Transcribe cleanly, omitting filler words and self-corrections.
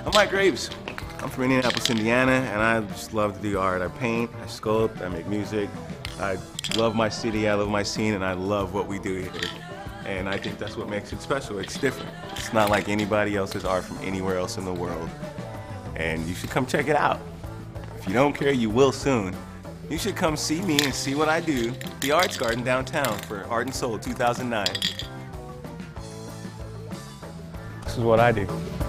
I'm Mike Graves. I'm from Indianapolis, Indiana, and I just love to do art. I paint, I sculpt, I make music. I love my city, I love my scene, and I love what we do here. And I think that's what makes it special. It's different. It's not like anybody else's art from anywhere else in the world. And you should come check it out. If you don't care, you will soon. You should come see me and see what I do at the Arts Garden downtown for Art and Soul 2009. This is what I do.